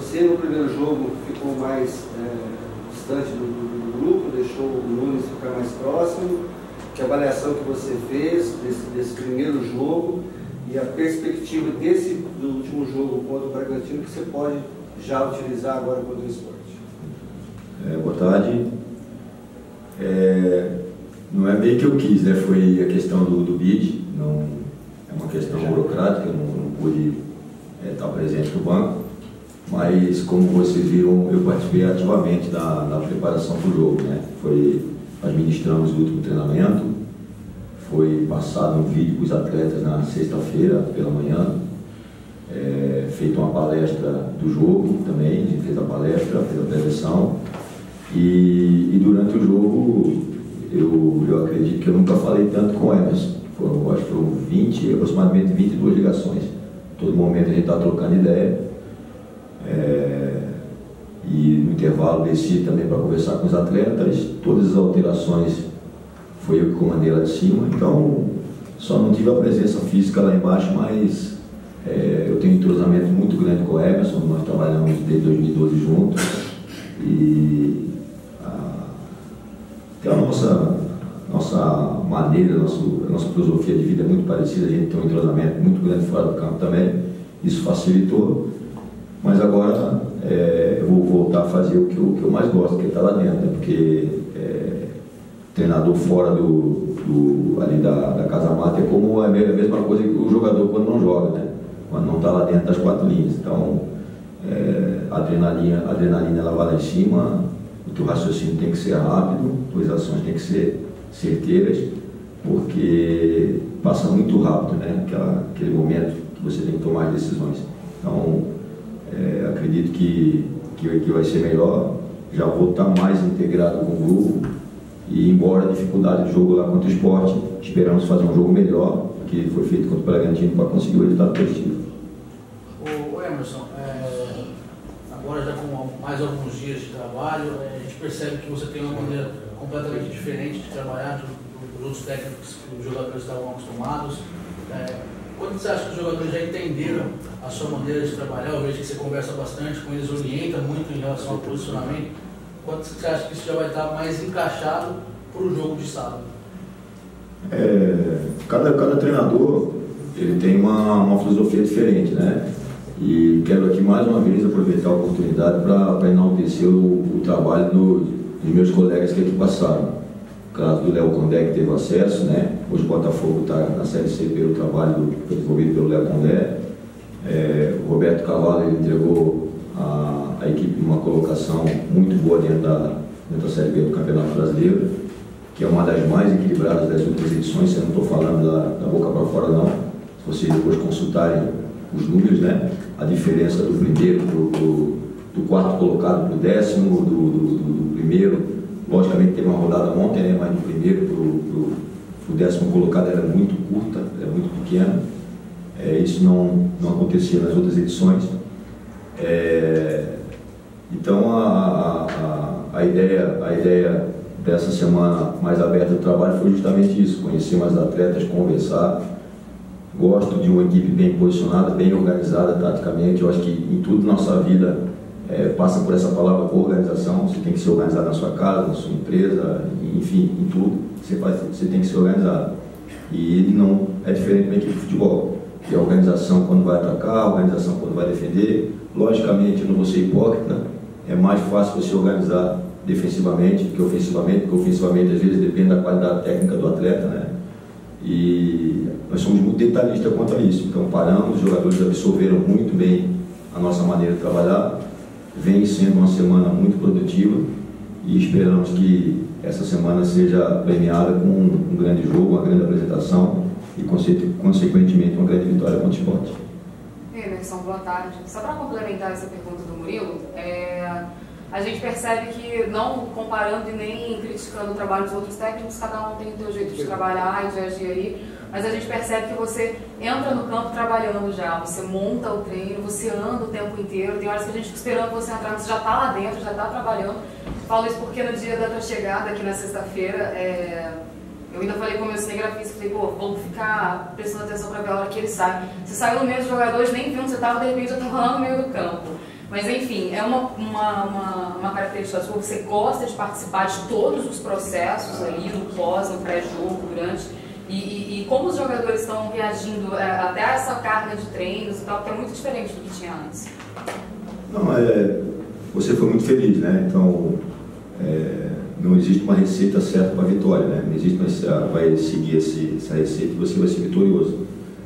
você no primeiro jogo ficou mais distante do grupo, deixou o Nunes ficar mais próximo, que avaliação que você fez desse primeiro jogo e a perspectiva do último jogo contra o Bragantino que você pode já utilizar agora contra o Sport? Boa tarde. Não é bem que eu quis, né? Foi a questão do BID, não é uma questão burocrática, eu não pude estar presente no banco, mas como vocês viram, eu participei ativamente na preparação do jogo, né? Administramos o último treinamento, foi passado um vídeo para os atletas na sexta-feira pela manhã, feita uma palestra do jogo também, a gente fez a palestra, fez a preleção, e durante o jogo eu acredito que eu nunca falei tanto com o Emerson. Acho que foram aproximadamente 22 ligações. Todo momento a gente está trocando ideia. E no intervalo desci também para conversar com os atletas. Todas as alterações foi eu que comandei lá de cima. Então, só não tive a presença física lá embaixo, mas eu tenho um entrosamento muito grande com o Emerson. Nós trabalhamos desde 2012 juntos. E a nossa maneira, a nossa filosofia de vida é muito parecida, a gente tem um entrosamento muito grande fora do campo também, isso facilitou, mas agora eu vou voltar a fazer o que eu mais gosto, que é estar lá dentro, né? Porque treinador fora ali da casa mata é como a mesma coisa que o jogador quando não joga, né? Quando não está lá dentro das quatro linhas. Então a adrenalina ela vai lá em cima, o teu raciocínio tem que ser rápido, tuas ações têm que ser certeiras, porque passa muito rápido, né? Aquele momento que você tem que tomar as decisões. Então, acredito que vai ser melhor, já vou estar mais integrado com o grupo, e embora a dificuldade do jogo lá contra o Sport, esperamos fazer um jogo melhor do que foi feito contra o Bragantino para conseguir o resultado positivo. O Emerson, agora já com mais alguns dias de trabalho, a gente percebe que você tem uma maneira completamente diferente de trabalhar dos outros técnicos que os jogadores estavam acostumados. Quando você acha que os jogadores já entenderam a sua maneira de trabalhar, eu vejo que você conversa bastante com eles, orienta muito em relação ao posicionamento, quando você acha que isso já vai estar mais encaixado para o jogo de sábado? Cada treinador ele tem uma filosofia diferente, né? E quero aqui mais uma vez aproveitar a oportunidade para enaltecer o trabalho dos meus colegas que aqui passaram. O caso do Léo Condé, que teve acesso, né? Hoje o Botafogo está na Série C pelo trabalho desenvolvido pelo Léo Condé. O Roberto Cavallo ele entregou a equipe numa colocação muito boa dentro da Série B do Campeonato Brasileiro, que é uma das mais equilibradas das outras edições. Eu não estou falando da boca para fora, não. Se vocês depois consultarem os números, né? A diferença do primeiro do quarto colocado para o décimo, do primeiro, logicamente teve uma rodada ontem, né? Mas do primeiro para o décimo colocado era muito curta, era muito pequena. Isso não acontecia nas outras edições. Então a ideia dessa semana mais aberta do trabalho foi justamente isso: conhecer mais atletas, conversar. Gosto de uma equipe bem posicionada, bem organizada taticamente. Eu acho que em tudo na nossa vida passa por essa palavra organização. Você tem que se organizar na sua casa, na sua empresa, enfim, em tudo você tem que se organizar. E não é diferente de uma equipe de futebol, que a organização quando vai atacar, a organização quando vai defender. Logicamente, eu não vou ser hipócrita, é mais fácil você organizar defensivamente do que ofensivamente, porque ofensivamente às vezes depende da qualidade técnica do atleta, né? E nós somos muito detalhistas quanto a isso. Então paramos, os jogadores absorveram muito bem a nossa maneira de trabalhar. Vem sendo uma semana muito produtiva e esperamos que essa semana seja premiada com um grande jogo, uma grande apresentação e consequentemente uma grande vitória contra o Sport. Emerson, boa tarde. Só para complementar essa pergunta do Murilo, a gente percebe que, não comparando e nem criticando o trabalho dos outros técnicos, cada um tem o seu jeito de trabalhar e de agir aí, mas a gente percebe que você entra no campo trabalhando já, você monta o treino, você anda o tempo inteiro, tem horas que a gente fica esperando você entrar, mas você já está lá dentro, já está trabalhando. Falo isso porque no dia da tua chegada aqui na sexta-feira, eu ainda falei com o meu cinegrafista, falei, pô, vamos ficar prestando atenção para ver a hora que ele sai. Você saiu no meio dos jogadores, nem viu onde você estava, de repente já estava lá no meio do campo. Mas enfim, é uma característica sua, você gosta de participar de todos os processos ali, do pós, no pré-jogo, durante, e como os jogadores estão reagindo até a essa carga de treinos e tal, que é muito diferente do que tinha antes. Não, você foi muito feliz, né? Então, não existe uma receita certa para a vitória, né? Não existe vai seguir essa receita e você vai ser vitorioso.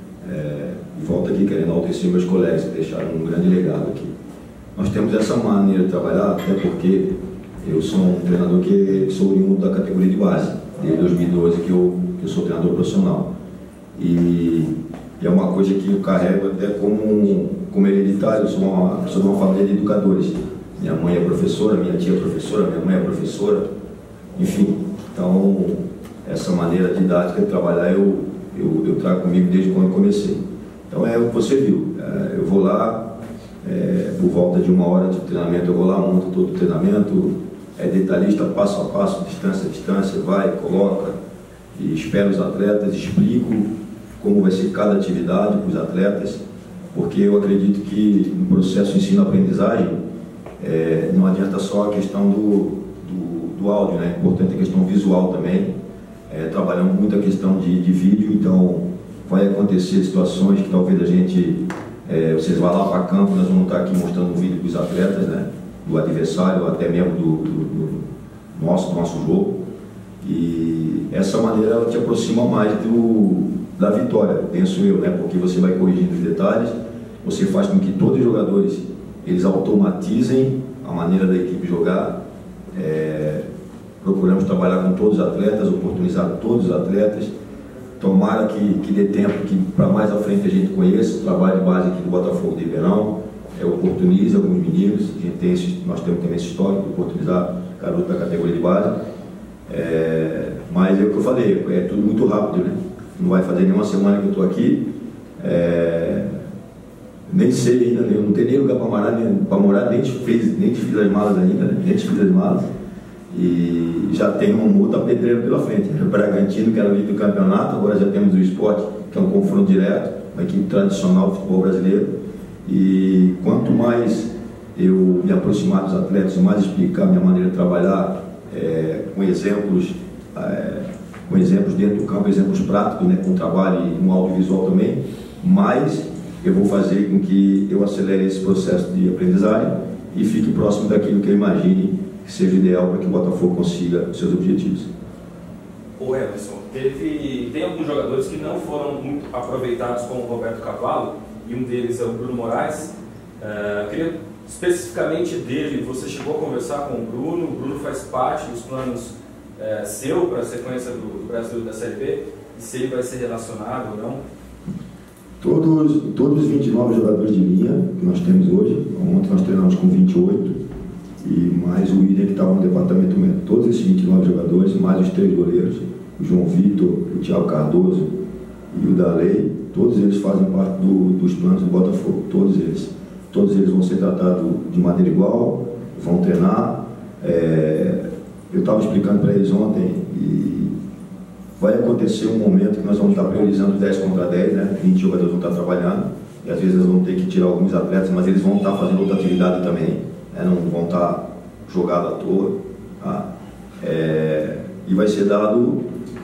E volto aqui querendo enaltecer meus colegas que deixaram um grande legado aqui. Nós temos essa maneira de trabalhar, até porque eu sou um treinador que sou oriundo da categoria de base, desde 2012 que eu sou treinador profissional. E é uma coisa que eu carrego até como hereditário. Eu sou de uma família de educadores. Minha mãe é professora, minha tia é professora, minha mãe é professora, enfim. Então, essa maneira didática de trabalhar eu trago comigo desde quando comecei. Então, é o que você viu. Eu vou lá, por volta de 1 hora de treinamento, eu vou lá, monto todo o treinamento, detalhista, passo a passo, distância a distância, vai, coloca, e espero os atletas, explico como vai ser cada atividade para os atletas, porque eu acredito que no processo de ensino-aprendizagem não adianta só a questão do áudio, né? É importante a questão visual também. Trabalhamos muito a questão de vídeo, então vai acontecer situações que talvez a gente, vocês vão lá para campo, nós vamos estar aqui mostrando um vídeo dos atletas, né? Do adversário, até mesmo do nosso jogo. E essa maneira ela te aproxima mais da vitória, penso eu, né? Porque você vai corrigindo os detalhes, você faz com que todos os jogadores eles automatizem a maneira da equipe jogar. Procuramos trabalhar com todos os atletas, oportunizar todos os atletas. Tomara que dê tempo que para mais à frente a gente conheça o trabalho de base aqui do Botafogo de Ribeirão, oportunize alguns meninos. Nós temos também esse histórico de oportunizar garoto da categoria de base. Mas é o que eu falei, é tudo muito rápido, né? Não vai fazer nenhuma semana que eu estou aqui. Nem sei ainda, eu não tenho nem lugar para morar, nem fiz as malas ainda, né? Nem fiz as malas. E já tem uma multa pedreira pela frente. O Bragantino, que era o líder do campeonato, agora já temos o Sport, que é um confronto direto, uma equipe tradicional do futebol brasileiro. E quanto mais eu me aproximar dos atletas, mais explicar minha maneira de trabalhar, com exemplos dentro do campo, exemplos práticos, né, com trabalho e um audiovisual também, mais eu vou fazer com que eu acelere esse processo de aprendizagem e fique próximo daquilo que eu imagine que seja ideal para que o Botafogo consiga os seus objetivos. Ô Emerson, tem alguns jogadores que não foram muito aproveitados, como o Roberto Cavallo, e um deles é o Bruno Moraes. Queria especificamente dele, você chegou a conversar com o Bruno faz parte dos planos seu para a sequência do Brasileiro da Série B, e se ele vai ser relacionado ou não? Todos os 29 jogadores de linha que nós temos hoje, ontem nós treinamos com 28, e mais o William que estava no departamento médico. Todos esses 29 jogadores, mais os 3 goleiros, o João Vitor, o Thiago Cardoso e o Dalei, todos eles fazem parte dos planos do Botafogo, todos eles. Todos eles vão ser tratados de maneira igual, vão treinar. Eu estava explicando para eles ontem, e vai acontecer um momento que nós vamos estar priorizando 10 contra 10, né? 20 jogadores vão estar trabalhando, e às vezes eles vão ter que tirar alguns atletas, mas eles vão estar fazendo outra atividade também, né? Não vão estar jogados à toa. Tá? E vai ser dado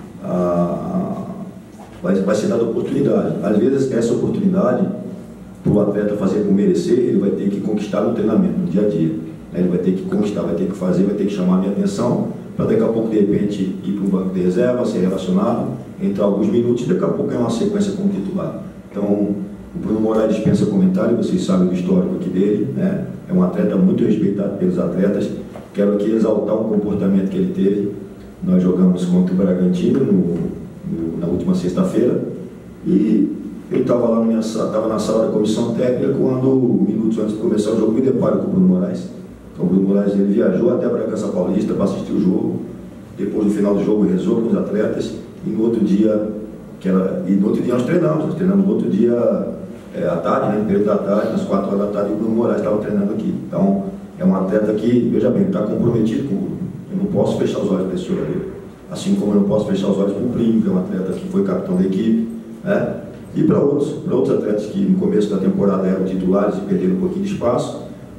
vai ser dada oportunidade. Às vezes essa oportunidade, para o atleta fazer por merecer, ele vai ter que conquistar no treinamento, no dia a dia. Ele vai ter que conquistar, vai ter que fazer, vai ter que chamar a minha atenção, para daqui a pouco, de repente, ir para um banco de reserva, ser relacionado, entrar alguns minutos, e daqui a pouco é uma sequência como titular. Então, o Bruno Moraes dispensa comentário, vocês sabem do histórico aqui dele, né? É um atleta muito respeitado pelos atletas. Quero aqui exaltar um comportamento que ele teve. Nós jogamos contra o Bragantino na última sexta-feira, e eu estava lá na sala da comissão técnica quando, minutos antes de começar o jogo, me deparo com o Bruno Moraes. Então, o Bruno Moraes ele viajou até a Bragança Paulista para assistir o jogo. Depois do final do jogo, rezou com os atletas, e no outro dia nós treinamos no outro dia à tarde, né, período da tarde, às 4 horas da tarde, o Bruno Moraes estava treinando aqui. Então, é um atleta que, veja bem, está comprometido com o grupo. Eu não posso fechar os olhos para esse jogador. Assim como eu não posso fechar os olhos para o Plínio, que é um atleta que foi capitão da equipe, né? E para outros atletas que no começo da temporada eram titulares e perderam um pouquinho de espaço,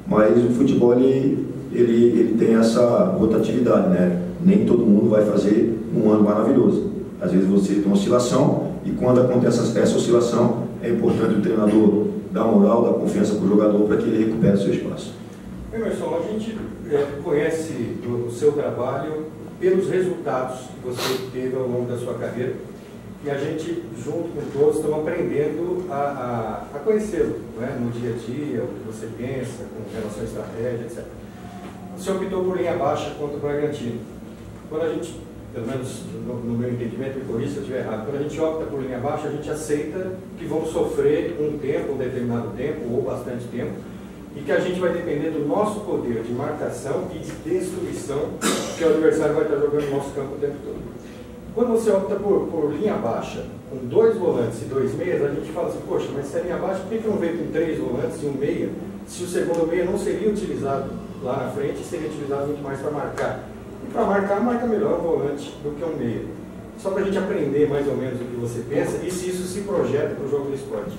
mas o futebol ele tem essa rotatividade, né? Nem todo mundo vai fazer um ano maravilhoso. Às vezes você tem uma oscilação, e quando acontece essa oscilação, é importante o treinador dar moral, dar confiança para o jogador para que ele recupere seu espaço. Emerson, a gente conhece o seu trabalho pelos resultados que você teve ao longo da sua carreira, e a gente, junto com todos, estamos aprendendo a conhecê-lo, né? No dia a dia, o que você pensa, com relação à estratégia, etc. O senhor optou por linha baixa contra o Bragantino. Quando a gente, pelo menos no meu entendimento, me corrija se eu estiver errado, quando a gente opta por linha baixa, a gente aceita que vamos sofrer um determinado tempo, ou bastante tempo, e que a gente vai depender do nosso poder de marcação e de destruição que o adversário vai estar jogando no nosso campo o tempo todo. Quando você opta por linha baixa, com 2 volantes e 2 meias, a gente fala assim, poxa, mas se é linha baixa, por que não veio com 3 volantes e um meia, se o segundo meia não seria utilizado lá na frente, seria utilizado muito mais para marcar? E para marcar, marca melhor um volante do que um meia. Só para a gente aprender mais ou menos o que você pensa e se isso se projeta para o jogo do esporte.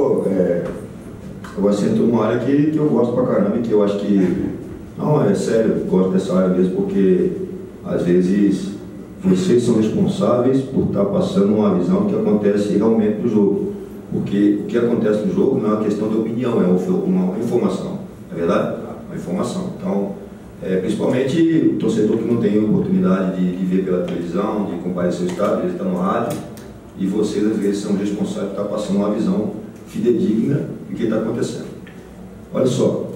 Eu entro numa área que eu gosto pra caramba, e que eu acho que, não, é sério, eu gosto dessa área mesmo, porque às vezes vocês são responsáveis por estar passando uma visão do que acontece realmente no jogo. Porque o que acontece no jogo não é uma questão de opinião, é uma informação, é verdade? Uma informação. Então, principalmente o torcedor que não tem oportunidade de ver pela televisão, de comparecer ao estádio, ele está no rádio, e vocês às vezes são responsáveis por estar passando uma visão fidedigna do que está acontecendo. Olha só,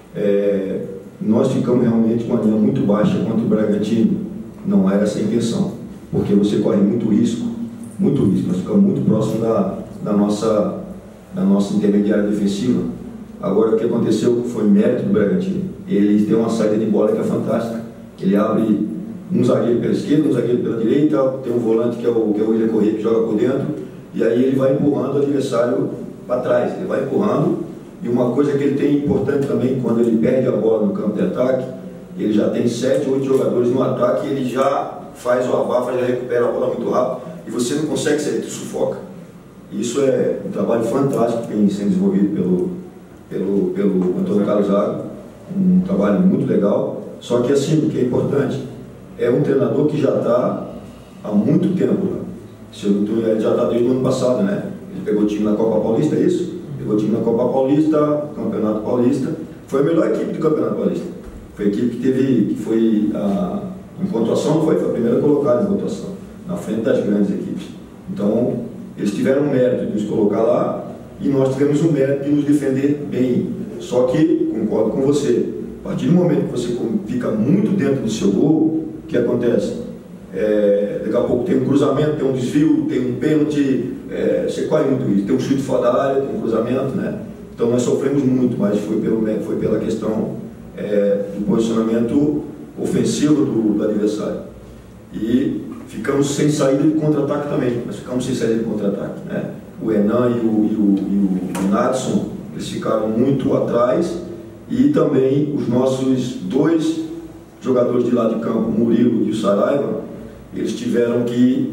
nós ficamos realmente com uma linha muito baixa contra o Bragantino. Não era essa a intenção, porque você corre muito risco, nós ficamos muito próximos da nossa intermediária defensiva. Agora, o que aconteceu foi mérito do Bragantino. Ele tem uma saída de bola que é fantástica. Ele abre um zagueiro pela esquerda, um zagueiro pela direita, tem um volante que é o William Corrêa, que joga por dentro, e aí ele vai empurrando o adversário para trás, ele vai empurrando. E uma coisa que ele tem importante também, quando ele perde a bola no campo de ataque, ele já tem 7, 8 jogadores no ataque, ele já faz o abafa, já recupera a bola muito rápido, e você não consegue sair, tu sufoca. Isso é um trabalho fantástico que vem sendo desenvolvido pelo Antônio Carlos Zago, um trabalho muito legal. Só que assim, o que é importante, é um treinador que já está há muito tempo lá. Ele já está desde o ano passado, né? Ele pegou o time na Copa Paulista, é isso? Pegou o time na Copa Paulista, Campeonato Paulista. Foi a melhor equipe do Campeonato Paulista. Foi a equipe que foi em pontuação, não foi a primeira colocada em pontuação, na frente das grandes equipes. Então, eles tiveram o mérito de nos colocar lá, e nós tivemos o mérito de nos defender bem. Só que, concordo com você, a partir do momento que você fica muito dentro do seu gol, o que acontece? Daqui a pouco tem um cruzamento, tem um desvio, tem um pênalti, você corre muito isso, tem um chute fora da área, tem um cruzamento, né? Então nós sofremos muito, mas foi pela questão do posicionamento ofensivo do adversário. E ficamos sem saída de contra-ataque também, nós ficamos sem saída de contra-ataque, né? O Enan e o Nadson, eles ficaram muito atrás, e também os nossos 2 jogadores de lado de campo, o Murilo e o Saraiva, eles tiveram que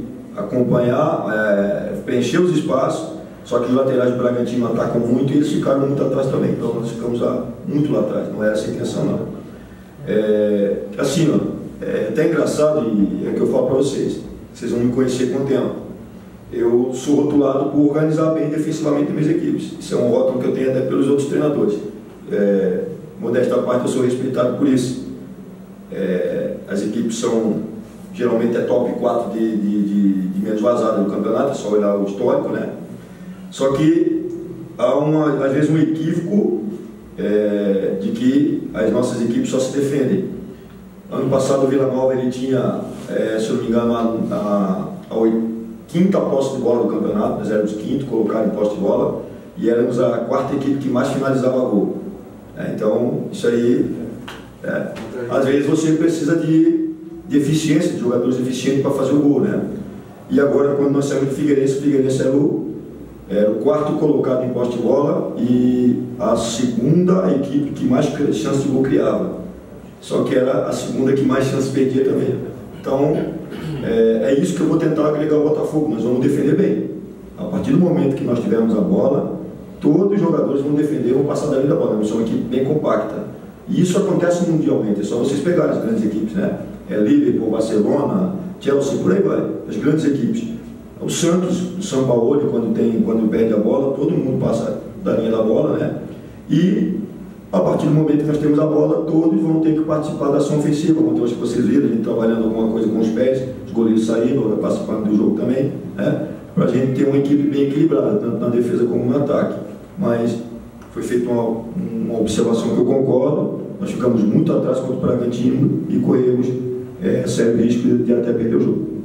acompanhar, preencher os espaços, só que os laterais do Bragantino atacam muito e eles ficaram muito atrás também, então nós ficamos muito lá atrás, não era essa a intenção não. Assim, é até engraçado, e é que eu falo para vocês vão me conhecer com o tempo. Eu sou rotulado por organizar bem defensivamente minhas equipes, isso é um rótulo que eu tenho até pelos outros treinadores. Modesta parte, eu sou respeitado por isso. As equipes são, geralmente top 4 de menos vazada do campeonato, é só olhar o histórico, né? Só que há às vezes um equívoco de que as nossas equipes só se defendem. Ano passado o Vila Nova ele tinha, se eu não me engano, a 5ª posse de bola do campeonato, nós éramos 5º colocado em posse de bola, e éramos a 4ª equipe que mais finalizava gol. Então, isso aí, às vezes você precisa de eficiência, de jogadores eficientes para fazer o gol, né? E agora, quando nós saímos do Figueirense, o Figueirense era o 4º colocado em posse de bola e a 2ª equipe que mais chance de gol criava. Só que era a 2ª que mais chance perdia também. Então, é isso que eu vou tentar agregar ao Botafogo. Nós vamos defender bem. A partir do momento que nós tivermos a bola, todos os jogadores vão defender, vão passar da linha da bola. Vamos ser uma equipe bem compacta. E isso acontece mundialmente, é só vocês pegarem as grandes equipes, né? Liverpool, Barcelona, Chelsea, por aí vai, as grandes equipes. O Santos, o São Paulo, quando perde a bola, todo mundo passa da linha da bola, né? E a partir do momento que nós temos a bola, todos vão ter que participar da ação ofensiva, como hoje vocês viram, a gente trabalhando alguma coisa com os pés, os goleiros saíram, participando do jogo também, né? Para a gente ter uma equipe bem equilibrada, tanto na defesa como no ataque. Mas foi feita uma observação que eu concordo, nós ficamos muito atrás contra o Bragantino e corremos sério risco de até perder o jogo.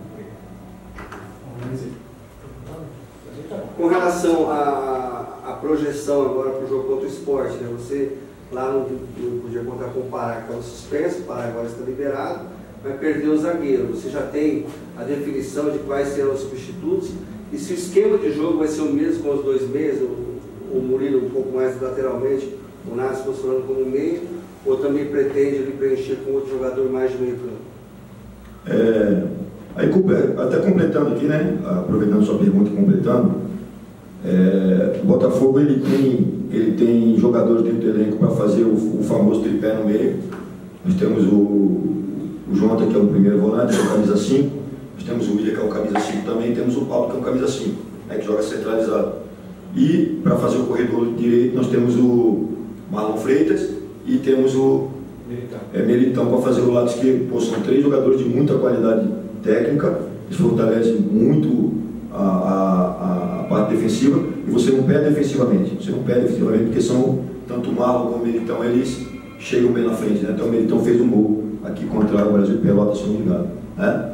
Com relação à projeção agora para o jogo contra o Sport, né? Você lá não podia contar com o Pará, que estava suspenso, o Pará agora está liberado, vai perder o zagueiro. Você já tem a definição de quais serão os substitutos e se o esquema de jogo vai ser o mesmo com os dois meias, o Murilo um pouco mais lateralmente, o Nath funcionando como meio, ou também pretende ele preencher com outro jogador mais de meio campo? Aí, até completando aqui, né, aproveitando sua pergunta e completando, o Botafogo ele tem jogadores dentro do elenco para fazer o famoso tripé no meio. Nós temos o Jonathan, que é o primeiro volante, que é o camisa 5, nós temos o William, que é o camisa 5 também, e temos o Paulo, que é o camisa 5, né, que joga centralizado. E para fazer o corredor direito nós temos o Marlon Freitas e temos o Militão para fazer o lado esquerdo. Pô, são 3 jogadores de muita qualidade técnica, eles fortalecem muito a parte defensiva, e você não perde defensivamente, porque são, tanto o Marlon como o Militão, eles chegam bem na frente, né? Então o Militão fez um gol aqui contra o Brasil Pelotas, se não me engano, né?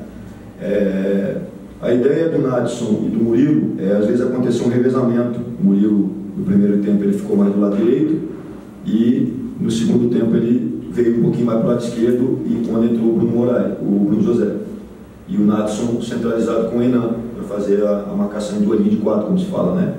A ideia do Nadson e do Murilo às vezes aconteceu um revezamento. O Murilo, no primeiro tempo, ele ficou mais do lado direito, e no segundo tempo ele veio um pouquinho mais para o lado esquerdo, e quando entrou o Bruno José. E o Nadson centralizado com o Enan, para fazer a marcação em 2 linhas de 4, como se fala, né?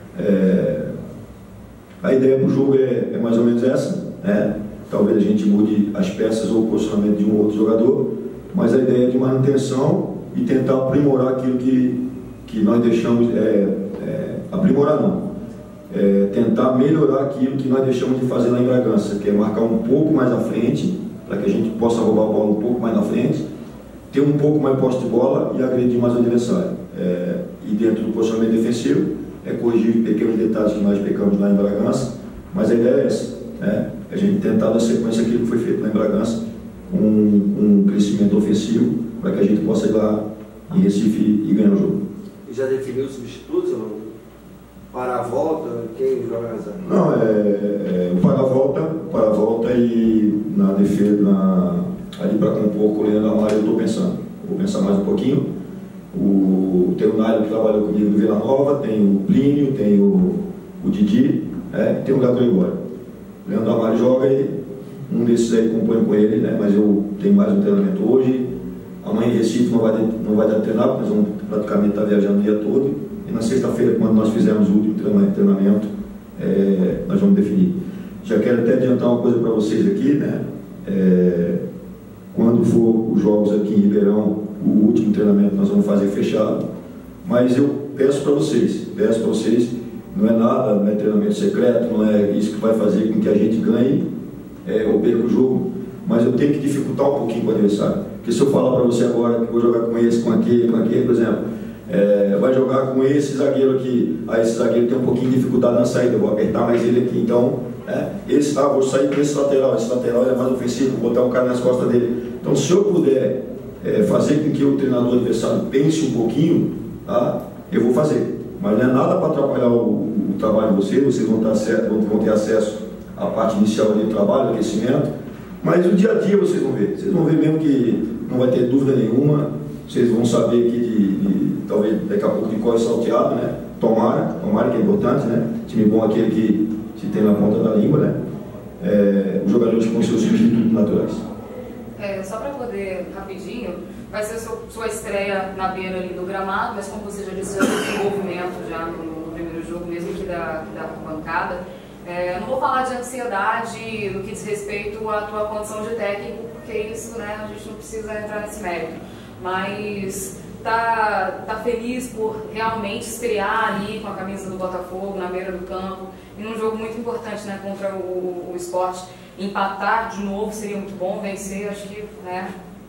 A ideia para o jogo é mais ou menos essa, né? Talvez a gente mude as peças ou o posicionamento de um ou outro jogador, mas a ideia é de manutenção e tentar aprimorar aquilo que nós deixamos, aprimorar não, tentar melhorar aquilo que nós deixamos de fazer lá em Bragança, que é marcar um pouco mais à frente, para que a gente possa roubar a bola um pouco mais na frente, ter um pouco mais posse de bola e agredir mais o adversário. E dentro do posicionamento defensivo, corrigir pequenos detalhes que nós pecamos lá em Bragança, mas a ideia é essa, né? A gente tentar dar sequência àquilo que foi feito lá em Bragança, um crescimento ofensivo, para que a gente possa ir lá em Recife e ganhar o jogo. E já definiu os substitutos ou não? Para a volta, quem joga na zaga? Não, para a volta e na defesa, ali para compor com o Leandro Amaro, eu estou pensando. Vou pensar mais um pouquinho. Tem o Nário que trabalhou comigo no Vila Nova, tem o Plínio, tem o Didi, tem o Gabriel Gregório. O Leandro Amaro joga e um desses aí compõe com ele, né? Mas eu tenho mais um treinamento hoje. Amanhã em Recife não vai dar treinar, porque nós vamos praticamente estar viajando o dia todo. E na sexta-feira, quando nós fizermos o último treinamento, nós vamos definir. Já quero até adiantar uma coisa para vocês aqui, né? Quando for os jogos aqui em Ribeirão, o último treinamento nós vamos fazer fechado. Mas eu peço para vocês, não é nada, não é treinamento secreto, não é isso que vai fazer com que a gente ganhe ou perca o jogo, mas eu tenho que dificultar um pouquinho com o adversário. Porque se eu falar para você agora que vou jogar com esse, com aquele, por exemplo, vai jogar com esse zagueiro aqui, aí esse zagueiro tem um pouquinho de dificuldade na saída, eu vou apertar mais ele aqui, então vou sair com esse lateral é mais ofensivo, vou botar um cara nas costas dele. Então se eu puder fazer com que o treinador adversário pense um pouquinho, tá? Eu vou fazer, mas não é nada para atrapalhar o trabalho de vocês vão ter acesso à parte inicial do trabalho, aquecimento, mas o dia a dia vocês vão ver mesmo que não vai ter dúvida nenhuma, vocês vão saber que talvez daqui a pouco de corre salteado, né? Tomara que é importante, né? Time bom é aquele que se tem na ponta da língua, né? Os jogadores com seus substitutos naturais. Só para poder, rapidinho, vai ser sua estreia na beira ali do gramado, mas como você já disse, já teve envolvimento já no primeiro jogo, mesmo que da bancada. Não vou falar de ansiedade no que diz respeito à tua condição de técnico, porque isso, né, a gente não precisa entrar nesse mérito. Mas tá feliz por realmente estrear ali com a camisa do Botafogo na beira do campo, em um jogo muito importante, né, contra o Sport. Empatar de novo seria muito bom, vencer, acho que, né?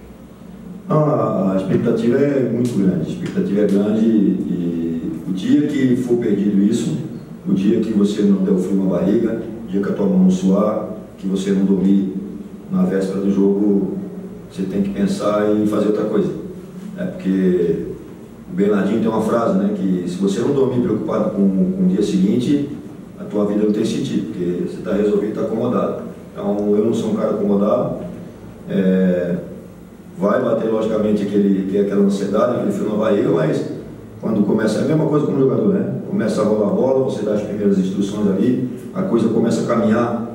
A expectativa é muito grande, a expectativa é grande e o dia que for perdido isso, o dia que você não der o frio na barriga, o dia que a tua mão não suar, que você não dormir na véspera do jogo, você tem que pensar em fazer outra coisa. Porque o Bernardinho tem uma frase, né, que se você não dormir preocupado com o dia seguinte, a tua vida não tem sentido, porque você está resolvido, está acomodado. Então eu não sou um cara acomodado, vai bater logicamente aquela ansiedade, aquele frio na barriga, mas quando começa, é a mesma coisa como jogador, né? Começa a rolar a bola, você dá as primeiras instruções ali, a coisa começa a caminhar,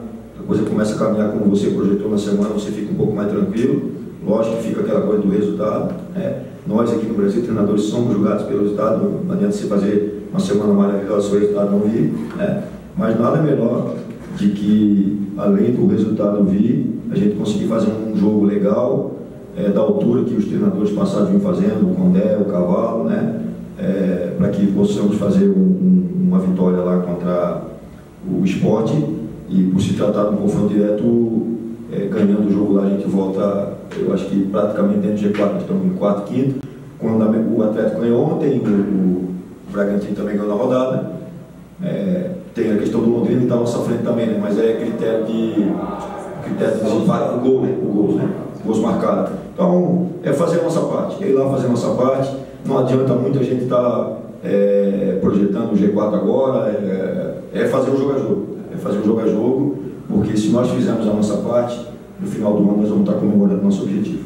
como você projetou na semana, você fica um pouco mais tranquilo. Lógico que fica aquela coisa do resultado, né? Nós aqui no Brasil, treinadores, somos julgados pelo resultado, não adianta você fazer uma semana maravilhosa se o resultado não vir, né? Mas nada melhor de que, além do resultado vir, a gente conseguir fazer um jogo legal, da altura que os treinadores passados vinham fazendo, o Condé, o Cavalo, né? Para que possamos fazer uma vitória lá contra o Sport e, por se tratar de um confronto direto, ganhando o jogo lá, a gente volta, eu acho que praticamente dentro do G4, nós estamos em quarto, quinto. Quando o Atlético ganhou ontem, o Bragantino também ganhou na rodada. Tem a questão do Londrina que está à nossa frente também, né? Mas é critério de desempate, o gol, né? Gols marcados. Então, é fazer a nossa parte, ir lá fazer a nossa parte. Não adianta muito a gente estar projetando o G4 agora, é fazer o jogo a jogo. É fazer o jogo a jogo, porque se nós fizermos a nossa parte, no final do ano nós vamos estar comemorando nosso objetivo.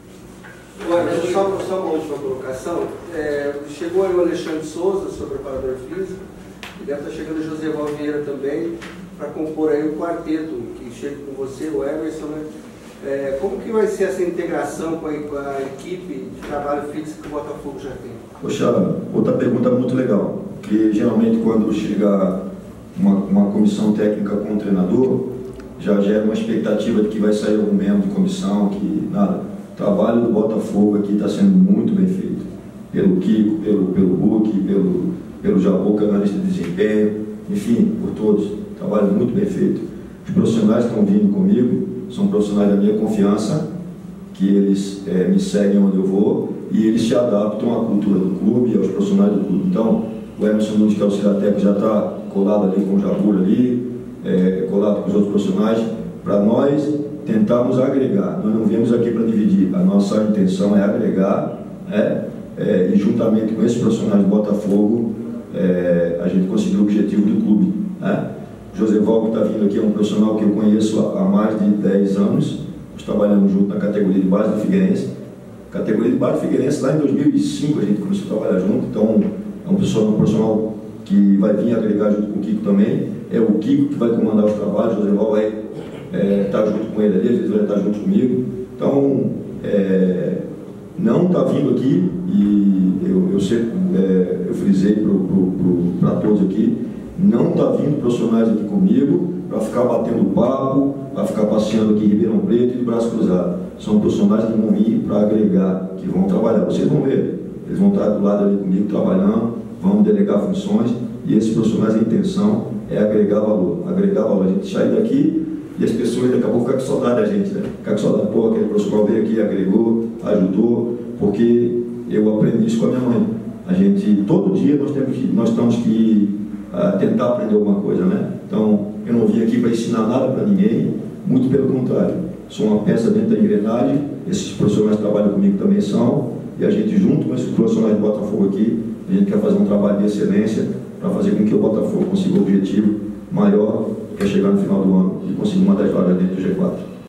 Agora, só uma última colocação. Chegou aí o Alexandre Souza, seu preparador físico, e deve estar chegando o José Valvieira também, para compor aí o quarteto que chega com você, o Emerson, né? Como que vai ser essa integração com a equipe de trabalho fixo que o Botafogo já tem? Poxa, outra pergunta muito legal, que geralmente quando chega uma comissão técnica com o treinador, já gera uma expectativa de que vai sair algum membro de comissão, que nada. O trabalho do Botafogo aqui está sendo muito bem feito, pelo Kiko, pelo Hulk, pelo Jabu, que é analista de desempenho, enfim, por todos. Trabalho muito bem feito. Os profissionais que estão vindo comigo são profissionais da minha confiança, que eles me seguem onde eu vou e eles se adaptam à cultura do clube e aos profissionais do clube. Então, o Emerson Nunes, que é o auxiliar técnico, já está colado ali com o Jabur ali, colado com os outros profissionais, para nós tentarmos agregar. Nós não viemos aqui para dividir, a nossa intenção é agregar, e juntamente com esses profissionais do Botafogo, a gente conseguir o objetivo do clube. José Val, que está vindo aqui, é um profissional que eu conheço há mais de 10 anos, nós trabalhamos junto na categoria de base do Figueirense. Categoria de base do Figueirense, lá em 2005 a gente começou a trabalhar junto, então é um profissional que vai vir agregar junto com o Kiko também. É o Kiko que vai comandar os trabalhos, o José Val vai estar junto com ele ali, eles vão estar junto comigo. Então, não está vindo aqui, e eu sempre eu frisei para todos aqui, não está vindo profissionais aqui comigo para ficar batendo papo, para ficar passeando aqui em Ribeirão Preto e de braço cruzado. São profissionais que vão vir para agregar, que vão trabalhar. Vocês vão ver, eles vão estar do lado ali comigo trabalhando, vão delegar funções, e esses profissionais, a intenção é agregar valor. Agregar valor, a gente sair daqui e as pessoas daqui a pouco ficam com saudade da gente, né? Ficar com saudade, pô, aquele profissional veio aqui, agregou, ajudou, porque eu aprendi isso com a minha mãe. A gente, todo dia nós temos que tentar aprender alguma coisa, né? Então, eu não vim aqui para ensinar nada para ninguém, muito pelo contrário. Sou uma peça dentro da engrenagem, esses profissionais que trabalham comigo também são, e a gente, junto com esses profissionais do Botafogo aqui, a gente quer fazer um trabalho de excelência para fazer com que o Botafogo consiga o objetivo maior, que é chegar no final do ano e conseguir uma das vagas dentro do G4.